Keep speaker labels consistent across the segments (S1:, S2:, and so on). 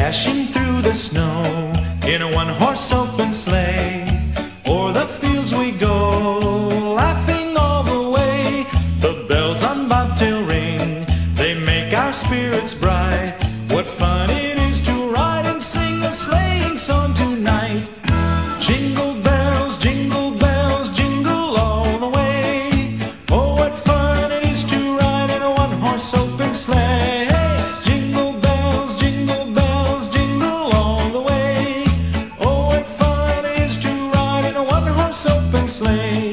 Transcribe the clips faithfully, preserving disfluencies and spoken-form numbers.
S1: dashing through the snow in a one-horse open sleigh. O'er the fields we go, laughing all the way. The bells on bobtail ring, they make our spirits bright. What fun it is to ride and sing a sleighing song tonight. Jingle bells, jingle bells, jingle all the way. Oh, what fun it is to ride in a one-horse open sleigh. Jingle bells, jingle bells, jingle all the way. Oh, what fun it is to ride in a one-horse open sleigh.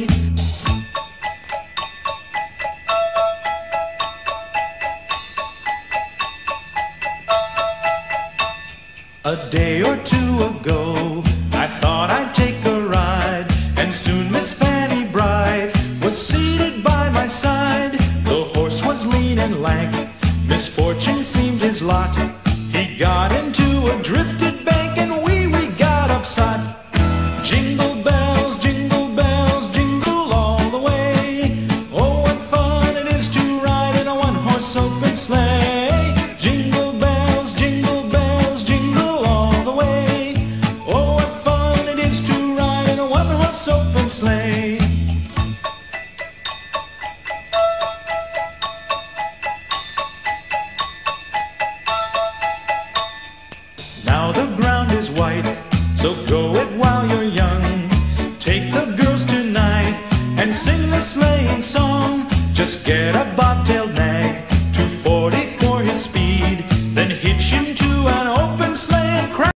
S1: A day or two ago, I thought I'd take a ride, and soon Miss Fanny Bright was seated by my side. The horse was lean and lank, misfortune seemed his lot. He got into a drifted bank, and we, we got upset. Jingle bells, jingle bells, jingle all the way. Oh, what fun it is to ride in a one-horse open sleigh. Jingle bells, jingle bells, jingle all the way. Oh, what fun it is to ride in a one-horse open sleigh. Now the ground is white, so go it while you're young. Take the girls tonight and sing the sleighing song. Just get a bobtail